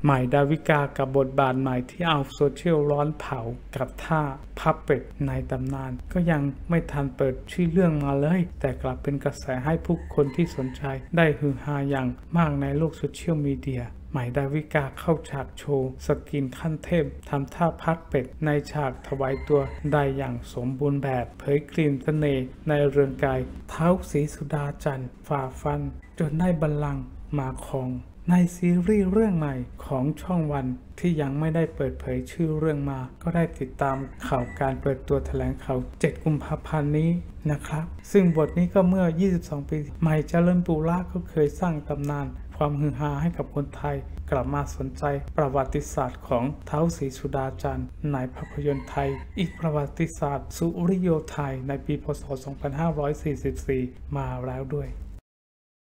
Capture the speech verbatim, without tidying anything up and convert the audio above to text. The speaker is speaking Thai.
ใหม่ดาวิกากับบทบาทใหม่ที่เอาโซเชียลร้อนเผากับท่าพับเป็ดในตำนานก็ยังไม่ทันเปิดชื่อเรื่องมาเลยแต่กลับเป็นกระแสให้ผู้คนที่สนใจได้ฮือฮาอย่างมากในโลกโซเชียลมีเดียใหม่ดาวิกาเข้าฉากโชว์สกินขั้นเทพทำท่าพัดเป็ดในฉากถวายตัวได้อย่างสมบูรณ์แบบเผยกลิ่นเสน่ห์ในเรือนกายท้าวศรีสุดาจันทร์ฝ่าฟันจนได้บัลลังก์มาครองในซีรีส์เรื่องใหม่ของช่องวันที่ยังไม่ได้เปิดเผยชื่อเรื่องมาก็ได้ติดตามข่าวการเปิดตัวแถลงข่าวเจ็ดกุมภาพันธ์นี้นะครับซึ่งบทนี้ก็เมื่อยี่สิบสองปีใหม่เจริญปุระก็เคยสร้างตำนานความฮือฮาให้กับคนไทยกลับมาสนใจประวัติศาสตร์ของท้าวศรีสุดาจันทร์ในภาพยนตร์ไทยอีกประวัติศาสตร์สุริโยไทยในปีพ.ศ. สองพันห้าร้อยสี่สิบสี่มาแล้วด้วย